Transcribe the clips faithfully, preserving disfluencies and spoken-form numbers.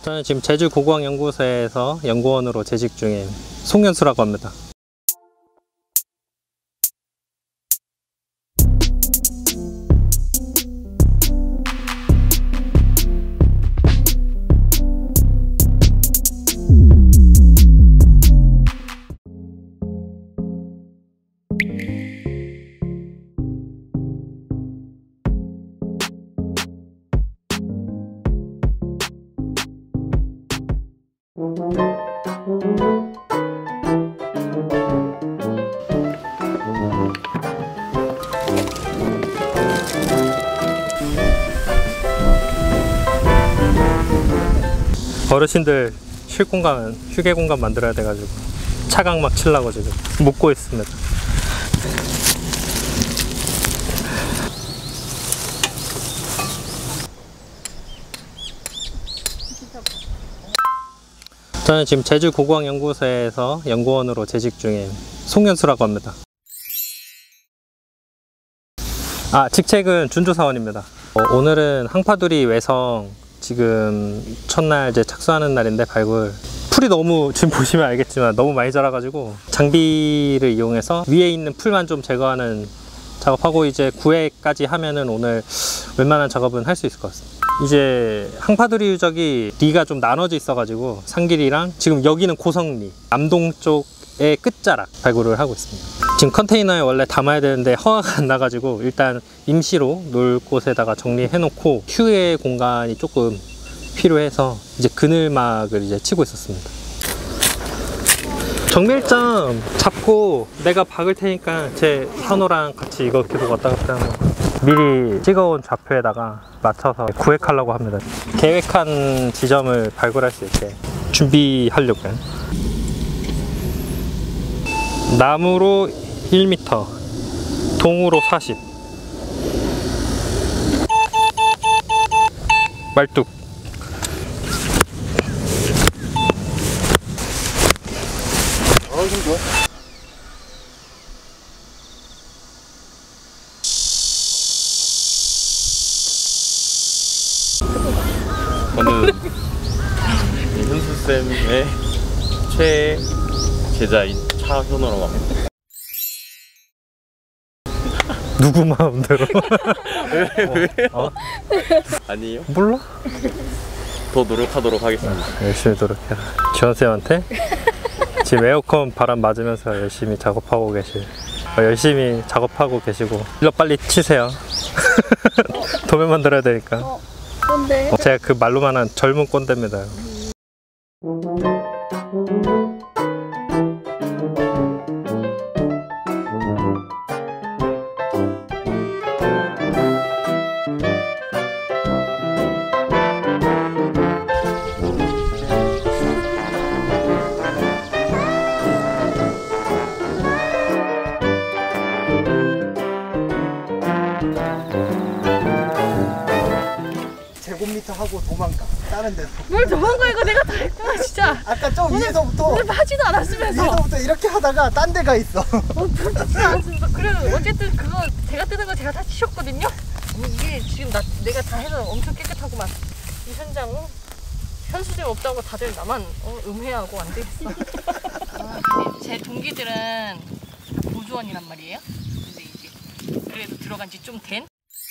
저는 지금 제주고고학연구소에서 연구원으로 재직 중인 송현수라고 합니다. 어르신들 쉴 공간, 휴게 공간 만들어야 돼가지고 차강 막 치려고 지금 묶고 있습니다. 저는 지금 제주고고학연구소에서 연구원으로 재직 중인 송현수라고 합니다. 아, 직책은 준조사원입니다. 어, 오늘은 항파두리 외성 지금 첫날 이제 착수하는 날인데 발굴 풀이 너무 지금 보시면 알겠지만 너무 많이 자라가지고 장비를 이용해서 위에 있는 풀만 좀 제거하는 작업하고 이제 구 회까지 하면은 오늘 웬만한 작업은 할 수 있을 것 같습니다. 이제 항파두리 유적이 리가 좀 나눠져 있어가지고 상길이랑 지금 여기는 고성리 남동 쪽의 끝자락 발굴을 하고 있습니다. 지금 컨테이너에 원래 담아야 되는데 허가가 안 나가지고 일단 임시로 놓을 곳에다가 정리해 놓고 휴게 공간이 조금 필요해서 이제 그늘막을 이제 치고 있었습니다. 정밀점 잡고 내가 박을 테니까 제 산호랑 같이 이거 계속 왔다 갔다 하는 거 미리 찍어온 좌표에다가 맞춰서 구획하려고 합니다. 계획한 지점을 발굴할 수 있게 준비하려고요. 나무로 일 미터, 동으로 사십. 말뚝. 어, 힘 좋아. 저는 현수쌤의 최애 제자인 차현호라고 합니다. 누구 마음대로? 왜, 왜요? 어? 아니에요? 몰라? 더 노력하도록 하겠습니다. 열심히 노력해라. 지원쌤한테 지금 에어컨 바람 맞으면서 열심히 작업하고 계실 어, 열심히 작업하고 계시고 일로 빨리 치세요. 도면 만들어야 되니까. 어, 뭔데? 어, 제가 그 말로만 한 젊은 꼰대입니다. 제곱미터 하고 도망가. 다른 데서. 뭘 도망가. 이거 내가 다 했구나 진짜. 아까 좀 오늘, 위에서부터 오늘 하지도 않았으면서 위에서부터 이렇게 하다가 딴 데가 있어. 어, 그렇지 않았으면서. 그래도 어쨌든 그거 제가 뜯은 거 제가 다 치셨거든요. 아니, 이게 지금 나, 내가 다 해서 엄청 깨끗하구만. 이 현장은 현수증 없다고 다들 나만 어, 음해하고 안 되겠어. 아, 제 동기들은 다 보조원이란 말이에요. 근데 이제 그래도 들어간 지 좀 된?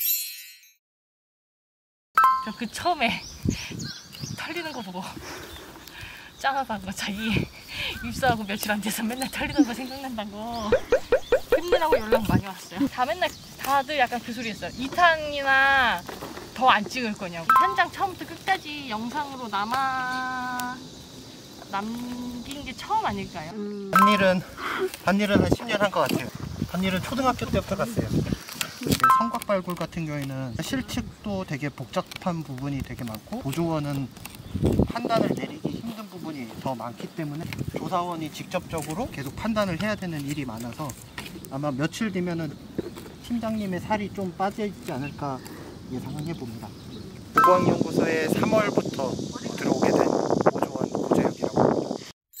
저 그 처음에 털리는 거 보고 짱하다고 자기 입사하고 며칠 안 돼서 맨날 털리는 거 생각난다고 힘내라고 연락 많이 왔어요. 다 맨날 다들 약간 그 소리 했어요. 이 탄이나 더 안 찍을 거냐고. 현장 처음부터 끝까지 영상으로 남아 남긴 게 처음 아닐까요? 음. 반일은 반일은 한 십 년 한 것 같아요. 반일은 초등학교 때부터 갔어요. 성곽 발굴 같은 경우에는 실측도 되게 복잡한 부분이 되게 많고 보조원은 판단을 내리기 힘든 부분이 더 많기 때문에 조사원이 직접적으로 계속 판단을 해야 되는 일이 많아서 아마 며칠 뒤면은 팀장님의 살이 좀 빠져 있지 않을까 예상해 봅니다. 고고학연구소에 삼월부터 들어오게 된 보조원 고재혁이라고 합니다.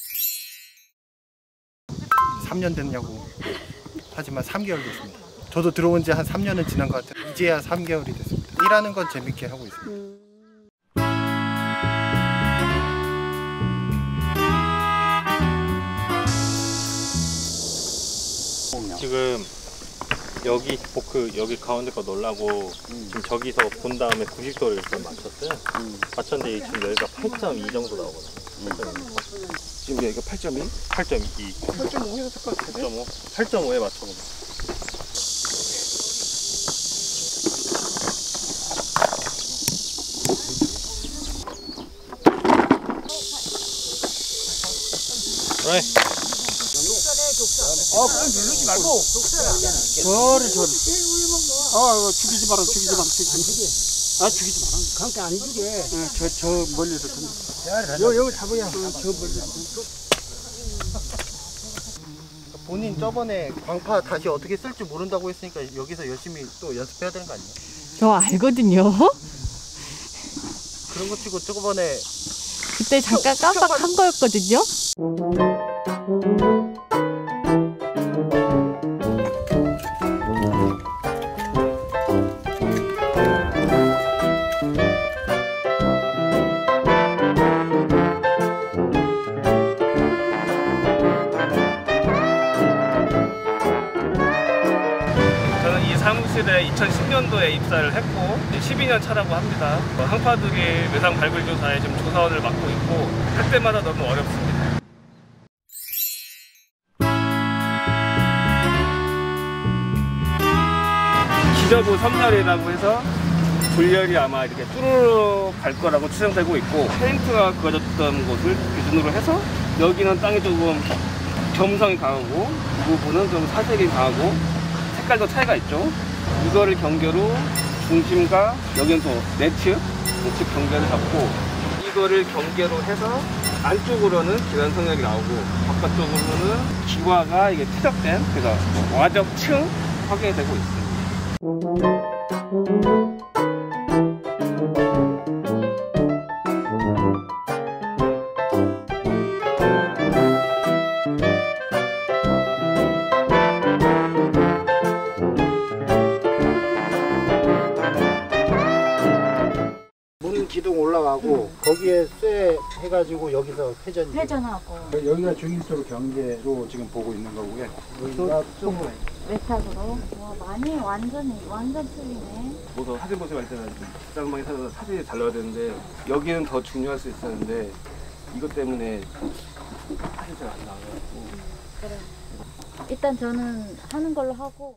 삼 년 됐냐고. 하지만 삼 개월 됐습니다. 저도 들어온 지 한 삼 년은 지난 것 같아요. 이제야 삼 개월이 됐습니다. 일하는 건 재밌게 하고 있습니다. 여기 포크 여기 가운데 거 넣으려고 음. 지금 저기서 본 다음에 구십 도를 일단 맞췄어요. 음. 맞췄는데 지금 여기가 팔 점 이 정도 나오거든요. 음. 지금 여기가 팔 점 일? 팔 점 이. 팔 점 오 해도 될것 같은데? 팔 점 오? 팔 점 오에 맞춰보자. 그래. 아, 그럼 누르지 말고. 저를 저를. 아, 죽이지 마라, 죽이지 마라, 죽이지 마라. 아, 죽이지 마라. 그러니까 안 죽여. 응, 저, 저 멀리서 던져. 여, 여기 잡아야. 응, 저 멀리서. 본인 저번에 광파 다시 어떻게 쓸지 모른다고 했으니까 여기서 열심히 또 연습해야 되는 거 아니에요? 저 알거든요. 그런 거 치고 저번에 그때 잠깐 깜빡한 거였거든요. 저는 이 사무실에 이천십 년도에 입사를 했고 십이 년 차라고 합니다. 항파두리 외상 발굴 조사에 지금 조사원을 맡고 있고 할 때마다 너무 어렵습니다. 기저부 섬멸이라고 해서 분열이 아마 이렇게 뚜루룩 갈 거라고 추정되고 있고, 페인트가 그어졌던 곳을 기준으로 해서 여기는 땅이 조금 점성이 강하고 이 부분은 좀 사색이 강하고 색깔도 차이가 있죠. 이거를 경계로 중심과 여기는 또 내측, 내측 경계를 잡고 이거를 경계로 해서 안쪽으로는 기반 성역이 나오고 바깥쪽으로는 기와가 이게 퇴적된, 그래서 와적층 확인이 되고 있습니다. 문 기둥 올라가고 거기에 쇠 해가지고 여기서 회전. 회전하고 여기가 중일도로 경계로 지금 보고 있는 거고요. 여기가 좀 외탁으로? 와, 많이 완전히 완전 틀리네. 뭐더 사진 모습할 때는 뒷장방에 사서 사진이 잘 나와야 되는데 여기는 더 중요할 수 있었는데 이것 때문에 사진이 잘 안 나와가지고. 그래. 일단 저는 하는 걸로 하고.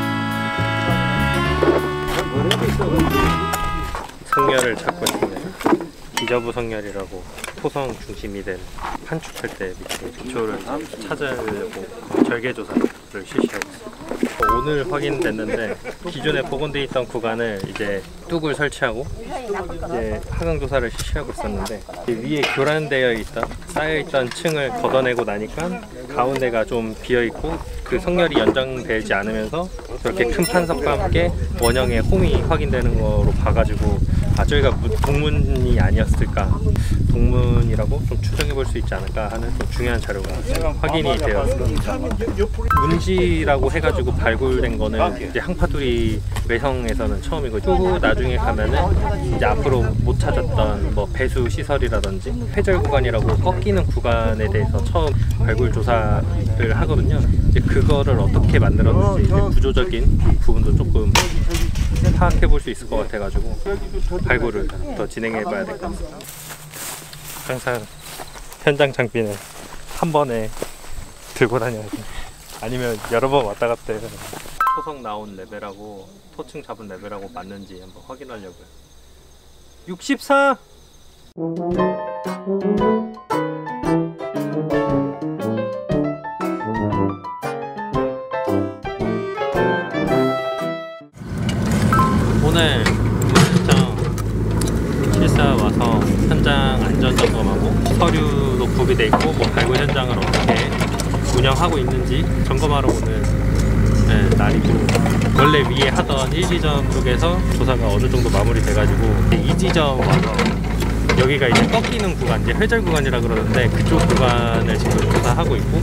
성열을 찾고 있습니다. 기저부 성열이라고 토성 중심이 된 판축할 때 밑에 기초를 찾으려고 절개조사를 실시하고 있습니다. 오늘 확인됐는데 기존에 복원되어 있던 구간을 이제 뚝을 설치하고 이제 하강조사를 실시하고 있었는데 위에 교란되어 있던 쌓여있던 층을 걷어내고 나니까 가운데가 좀 비어있고 그 성열이 연장되지 않으면서 저렇게 큰 판석과 함께 원형의 홈이 확인되는 거로 봐가지고 아 저희가 동문이 아니었을까, 동문이라고 좀 추정해 볼 수 있지 않을까 하는 좀 중요한 자료가 확인이 되었습니다. 문지라고 해가지고 발굴된 거는 이제 항파두리 외성에서는 처음이고, 추후 나중에 가면은 이제 앞으로 못 찾았던 뭐 배수 시설이라든지 회절 구간이라고 꺾이는 구간에 대해서 처음 발굴 조사를 하거든요. 이제 그거를 어떻게 만들었는지 이제 구조적인 부분도 조금 파악해 볼 수 있을 것 같아가지고 발굴을 더 진행해 봐야 될 것 같습니다. 항상 현장 장비는 한 번에 들고 다녀야 돼. 아니면 여러 번 왔다 갔다 해서 토성 나온 레벨하고 토층 잡은 레벨하고 맞는지 한번 확인하려고요. 육십사! 오늘 현장 실사 와서 현장 안전 점검하고 서류도 구비되어 있고 뭐 발굴 현장을 어떻게 운영하고 있는지 점검하러 오는 네, 날이고, 원래 위에 하던 일 지점 쪽에서 조사가 어느 정도 마무리돼가지고 이 지점 와서 여기가 이제 꺾이는 구간, 이제 회절 구간이라 그러는데 그쪽 구간을 지금 조사하고 있고,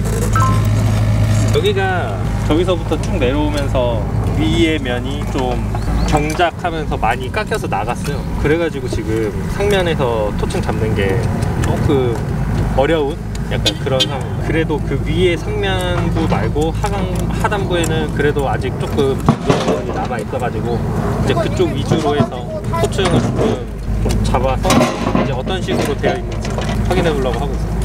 여기가 저기서부터 쭉 내려오면서 위의 면이 좀 경작하면서 많이 깎여서 나갔어요. 그래가지고 지금 상면에서 토층 잡는 게 조금 어려운 약간 그런 상황. 그래도 그 위에 상면부 말고 하강 하단부에는 그래도 아직 조금 부분이 남아 있어가지고 이제 그쪽 위주로 해서 토층을 조금 좀 잡아서 이제 어떤 식으로 되어 있는지 확인해 보려고 하고 있습니다.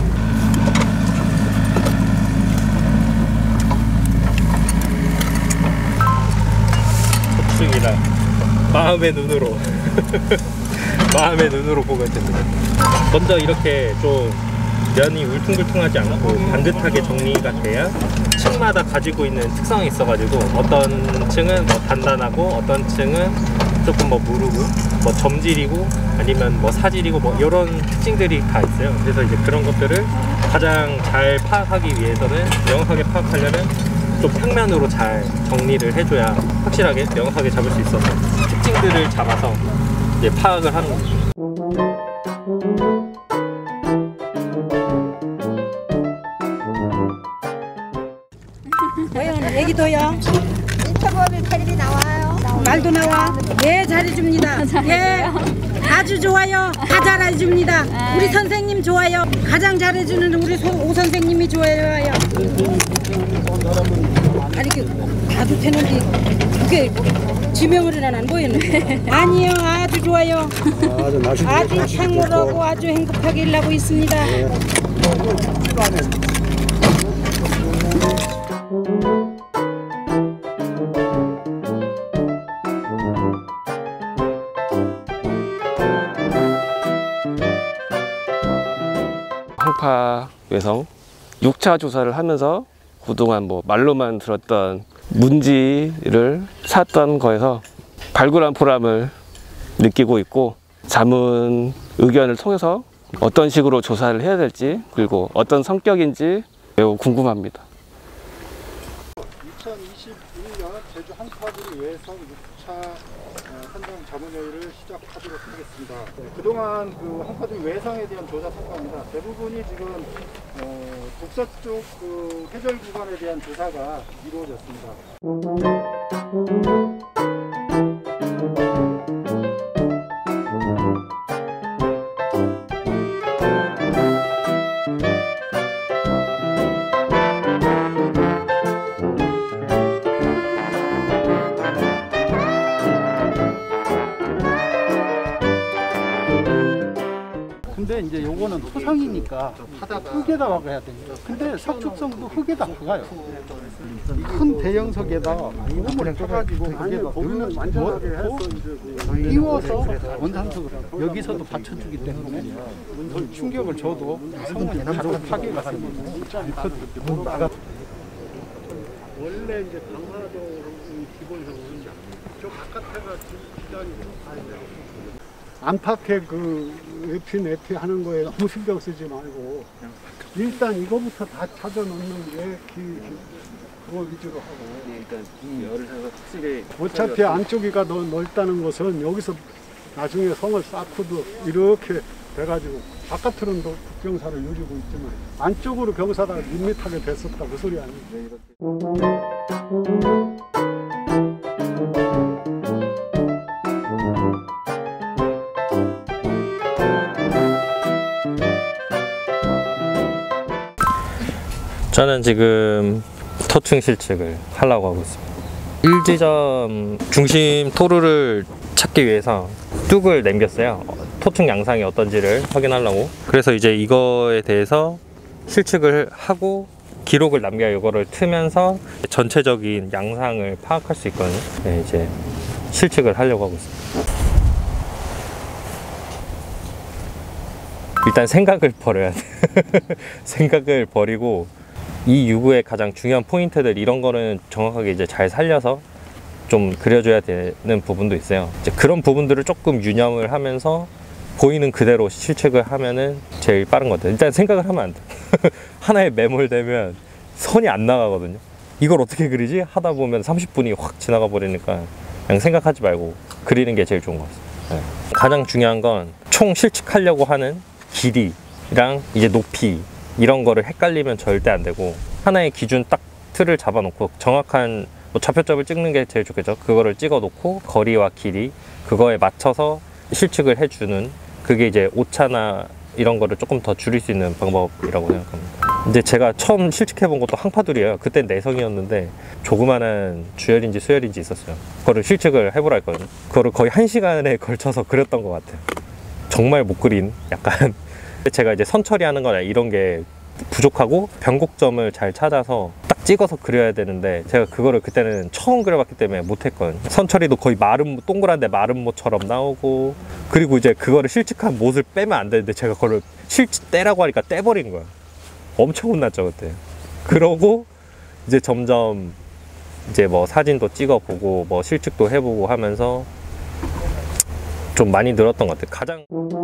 토층이라 마음의 눈으로 마음의 눈으로 보면 됩니다. 먼저 이렇게 좀 면이 울퉁불퉁하지 않고 반듯하게 정리가 돼야 층마다 가지고 있는 특성이 있어가지고 어떤 층은 뭐 단단하고 어떤 층은 조금 뭐 무르고 뭐 점질이고 아니면 뭐 사질이고 뭐 이런 특징들이 다 있어요. 그래서 이제 그런 것들을 가장 잘 파악하기 위해서는 명확하게 파악하려면 좀 평면으로 잘 정리를 해줘야 확실하게 명확하게 잡을 수 있어서 특징들을 잡아서 이제 파악을 하는 거죠. 도요, 애기도요. 인터뷰에 텔레비 나와요. 말도 나와. 예, 잘해줍니다. 예, 아주 좋아요. 다 잘해줍니다. 우리 선생님 좋아요. 가장 잘해주는 우리 소, 오 선생님이 좋아요. 아니, 그, 봐도 되는데, 그게 지명을 해놔 안 보이네. 아니요, 아주 좋아요. 아주 창궐하고 아주 행복하게 일하고 있습니다. 항파 외성 육 차 조사를 하면서 그동안 뭐 말로만 들었던 문지를 샀던 거에서 발굴한 보람을 느끼고 있고, 자문 의견을 통해서 어떤 식으로 조사를 해야 될지 그리고 어떤 성격인지 매우 궁금합니다. 이천이십일 년 제주 항파두리 외성 육 차 선정 자문회의를 시작하도록 하겠습니다. 네, 그동안 그 항파두리 외성에 대한 조사 성과입니다. 대부분이 지금 어, 북서쪽 그 해절 구간에 대한 조사가 이루어졌습니다. 근데 이제 요거는 토성이니까 흙에다 박아야 됩니다. 근데 석축성도 흙에다 박아요. 큰 대형석에다 그냥 떠가지고 흙에다 띄워서 원상석을 여기서도 받쳐주기 때문에 충격을 줘도 성은 바로 파괴가 됩니다. 원래 이제 방화동 기본성은 저 바깥에가 기단이 안팎에 그 에피 네피 하는 거에 너무 신경 쓰지 말고 일단 이거부터 다 찾아 놓는 게 기, 그거 위주로 하고. 일단 열을 해서 확실히 어차피 안쪽이가 더 넓다는 것은 여기서 나중에 성을 쌓고도 이렇게 돼가지고 바깥으로는 또 국경사를 누리고 있지만 안쪽으로 경사가 밋밋하게 됐었다 그 소리 아니에요. 저는 지금 토층 실측을 하려고 하고 있습니다. 일지점 중심 토르를 찾기 위해서 뚝을 남겼어요. 토층 양상이 어떤지를 확인하려고. 그래서 이제 이거에 대해서 실측을 하고 기록을 남겨야 이거를 트면서 전체적인 양상을 파악할 수 있거든요. 네, 이제 실측을 하려고 하고 있습니다. 일단 생각을 버려야 돼. 생각을 버리고 이 유구의 가장 중요한 포인트들 이런 거는 정확하게 이제 잘 살려서 좀 그려줘야 되는 부분도 있어요. 이제 그런 부분들을 조금 유념을 하면서 보이는 그대로 실측을 하면은 제일 빠른 것 같아요. 일단 생각을 하면 안 돼. 하나에 매몰되면 선이 안 나가거든요. 이걸 어떻게 그리지? 하다 보면 삼십 분이 확 지나가 버리니까 그냥 생각하지 말고 그리는 게 제일 좋은 것 같습니다. 네. 가장 중요한 건 총 실측하려고 하는 길이랑 이제 높이 이런 거를 헷갈리면 절대 안 되고, 하나의 기준 딱 틀을 잡아놓고 정확한 뭐 좌표점을 찍는 게 제일 좋겠죠. 그거를 찍어 놓고 거리와 길이 그거에 맞춰서 실측을 해주는, 그게 이제 오차나 이런 거를 조금 더 줄일 수 있는 방법이라고 생각합니다. 이제 제가 처음 실측해 본 것도 항파두리예요. 그땐 내성이었는데 조그마한 주열인지 수열인지 있었어요. 그거를 실측을 해보라 했거든요. 그거를 거의 한 시간에 걸쳐서 그렸던 것 같아요. 정말 못 그린 약간 제가 이제 선 처리하는 거나 이런 게 부족하고 변곡점을 잘 찾아서 딱 찍어서 그려야 되는데 제가 그거를 그때는 처음 그려봤기 때문에 못했거든요. 선 처리도 거의 마름 동그란데 마름 모처럼 나오고, 그리고 이제 그거를 실측한 못을 빼면 안 되는데 제가 그거를 실측 떼라고 하니까 떼버린 거야. 엄청 혼났죠 그때. 그러고 이제 점점 이제 뭐 사진도 찍어보고 뭐 실측도 해보고 하면서 좀 많이 늘었던 것 같아요. 가장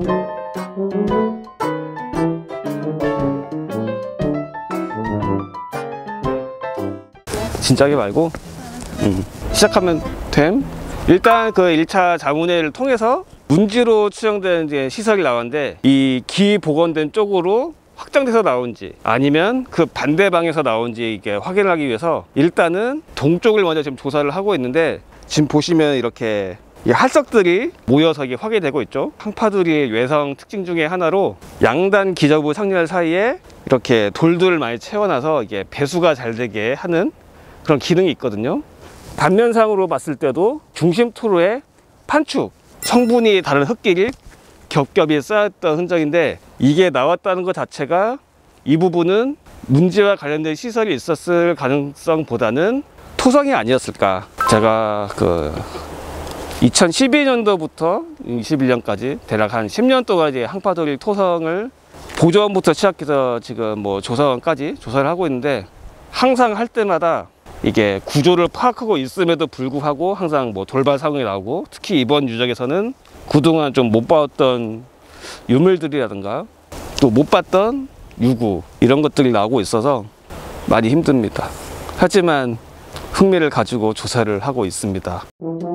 진작에 말고 음. 시작하면 됨. 일단 그 일 차 자문회를 통해서 문지로 추정된 이제 시설이 나왔는데 이 기 복원된 쪽으로 확장돼서 나온지 아니면 그 반대 방에서 나온지 이게 확인을 하기 위해서 일단은 동쪽을 먼저 지금 조사를 하고 있는데, 지금 보시면 이렇게 이 할석들이 모여서 이게 확인되고 있죠. 항파두리의 외성 특징 중에 하나로 양단 기저부 상렬 사이에 이렇게 돌들을 많이 채워놔서 이게 배수가 잘 되게 하는 그런 기능이 있거든요. 단면상으로 봤을 때도 중심 토로에 판축, 성분이 다른 흙길이 겹겹이 쌓였던 흔적인데, 이게 나왔다는 것 자체가 이 부분은 문제와 관련된 시설이 있었을 가능성보다는 토성이 아니었을까. 제가 그 이천십이 년도부터 이십일 년까지 대략 한 십 년 동안 이제 항파두리 토성을 보조원부터 시작해서 지금 뭐 조사원까지 조사를 하고 있는데, 항상 할 때마다 이게 구조를 파악하고 있음에도 불구하고 항상 뭐 돌발 상황이 나오고, 특히 이번 유적에서는 그동안 좀 못 봤던 유물들이라든가 또 못 봤던 유구 이런 것들이 나오고 있어서 많이 힘듭니다. 하지만 흥미를 가지고 조사를 하고 있습니다.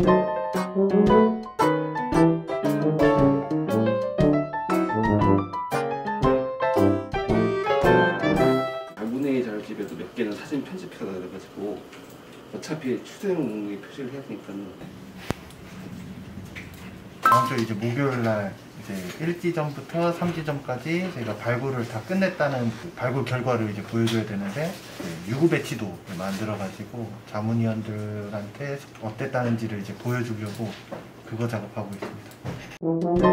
자문회의 자료집에도 몇 개는 사진 편집해서 내가지고 어차피 추세는 표시를 해야 되니까. 다음 주 이제 목요일 날 이제 일 지점부터 삼 지점까지 저희가 발굴을 다 끝냈다는 그 발굴 결과를 이제 보여줘야 되는데, 유구 배치도 만들어가지고 자문위원들한테 어땠다는지를 이제 보여주려고 그거 작업하고 있습니다.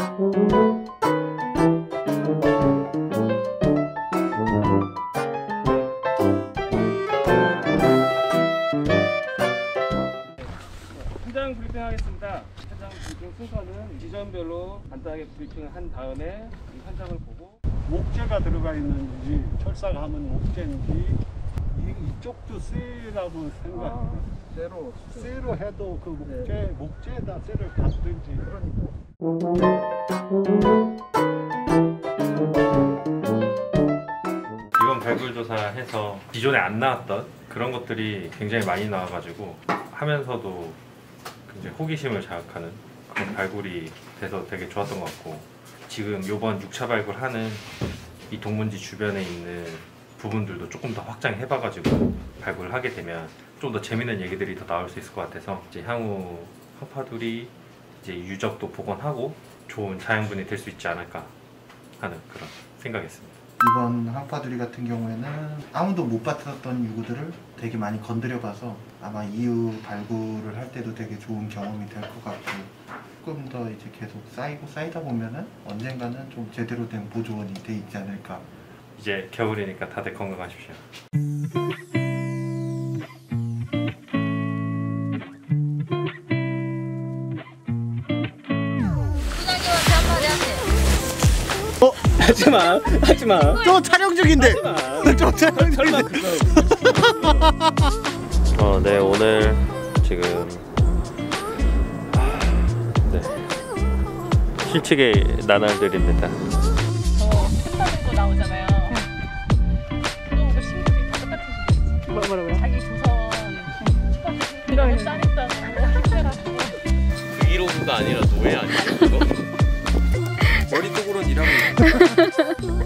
현장 브리핑하겠습니다. 현장 브리핑 순서는 지점별로 간단하게 브리핑을 한 다음에 이 현장을 보고, 목재가 들어가 있는지, 철사하면 목재인지, 이, 이쪽도 쇠라고 생각해요. 아, 쇠로 쇠로 해도 그 목재 네. 목재에다 쇠를 갖든지. 이번 발굴 조사해서 기존에 안 나왔던 그런 것들이 굉장히 많이 나와가지고 하면서도 굉장히 호기심을 자극하는 그런 발굴이 돼서 되게 좋았던 것 같고, 지금 이번 육 차 발굴하는 이 동문지 주변에 있는 부분들도 조금 더 확장해봐가지고 발굴을 하게 되면 좀 더 재밌는 얘기들이 더 나올 수 있을 것 같아서 이제 향후 항파두리 이제 유적도 복원하고 좋은 자양분이 될 수 있지 않을까 하는 그런 생각이었습니다. 이번 항파두리 같은 경우에는 아무도 못 봤었던 유구들을 되게 많이 건드려봐서 아마 이후 발굴을 할 때도 되게 좋은 경험이 될 것 같고, 조금 더 이제 계속 쌓이고 쌓이다 보면은 언젠가는 좀 제대로 된 보조원이 돼 있지 않을까. 이제 겨울이니까 다들 건강하십시오. 어? 하지마, 하지마. 저 촬영 중인데. 저 촬영 중인데. 어, 네, 오늘 지금 네, 실측의 나날들입니다. 저 펜타는 거 나오잖아요. 또 신분이 다 똑같으시겠지. 뭐라고요? 자기 조선 이런 짜냈다고 힘내라고. 브이로그가 아니라 노예 아니에요? 머리 쪽으로는 일하고 있어요.